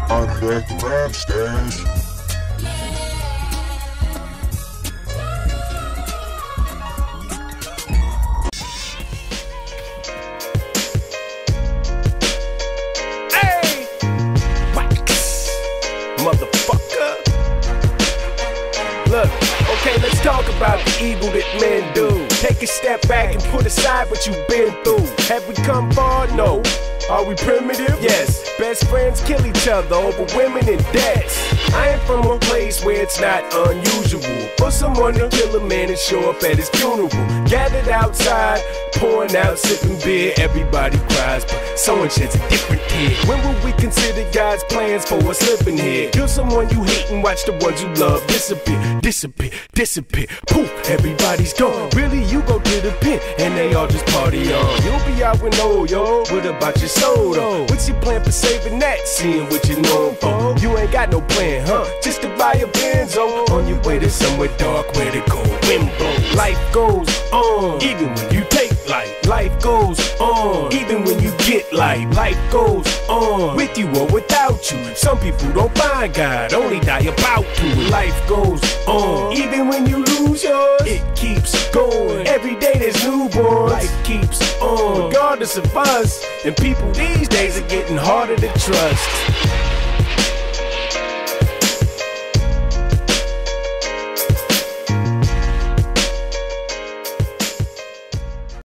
I'm back to rap stash. Hey, wax, motherfucker. Look, okay, let's talk about the evil that men do. Take a step back and put aside what you've been through. Have we come far? No. Are we primitive? Yes. Best friends kill each other over women and debts. I ain't from a place where it's not unusual for someone to kill a man and show up at his funeral. Gathered outside, pouring out, sipping beer. Everybody cries, but someone sheds a different tear. When will we consider God's plans for us living here? Kill someone you hate and watch the ones you love disappear, disappear, disappear. Poof, everybody's gone. Really, you go to the pit and they all just party on. You'll be out with no yo. What about your soul though? What's your plan for saving that? Seeing what you know for. You ain't got no plan, huh? Just to buy a Benzo on your way to somewhere dark where the cold wind blows. Life goes on, even when you take life. Life goes on, even when you get life. Life goes on, with you or without you. Some people don't find God, only die about to. Life goes on, even when you lose yours. It keeps going, every day there's newborns. Life keeps on, regardless of us. And people these days are getting harder to trust.